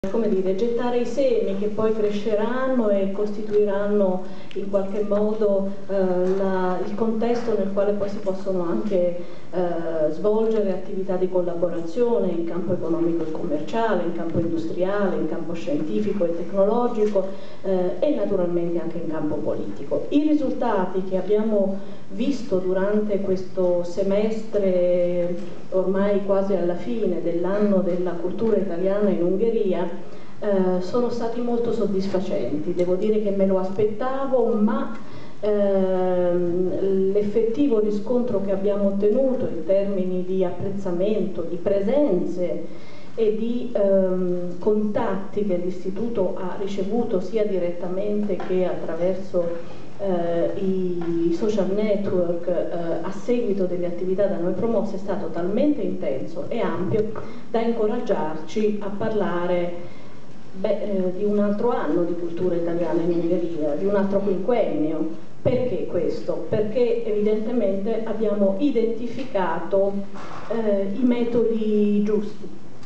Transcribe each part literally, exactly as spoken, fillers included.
come dire, gettare i semi che poi cresceranno e costituiranno in qualche modo eh, la, il contesto nel quale poi si possono anche eh, svolgere attività di collaborazione in campo economico e commerciale, in campo industriale, in campo scientifico e tecnologico eh, e naturalmente anche in campo politico. I risultati che abbiamo visto durante questo semestre ormai quasi alla fine dell'anno della cultura italiana in Ungheria eh, sono stati molto soddisfacenti. Devo dire che me lo aspettavo, ma ehm, l'effettivo riscontro che abbiamo ottenuto in termini di apprezzamento, di presenze e di ehm, contatti che l'Istituto ha ricevuto sia direttamente che attraverso Uh, i social network uh, a seguito delle attività da noi promosse è stato talmente intenso e ampio da incoraggiarci a parlare beh, eh, di un altro anno di cultura italiana in Ungheria, di un altro quinquennio. Perché questo? Perché evidentemente abbiamo identificato uh, i metodi giusti.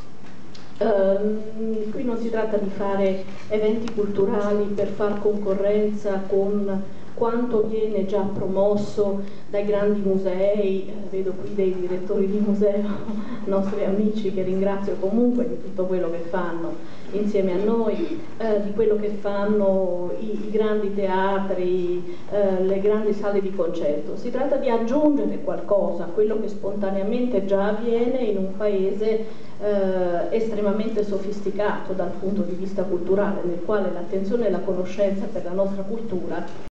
Uh, qui non si tratta di fare eventi culturali per far concorrenza con quanto viene già promosso dai grandi musei, eh, vedo qui dei direttori di museo, nostri amici che ringrazio comunque di tutto quello che fanno insieme a noi, eh, di quello che fanno i, i grandi teatri, eh, le grandi sale di concerto. Si tratta di aggiungere qualcosa a quello che spontaneamente già avviene in un paese Eh, estremamente sofisticato dal punto di vista culturale, nel quale l'attenzione e la conoscenza per la nostra cultura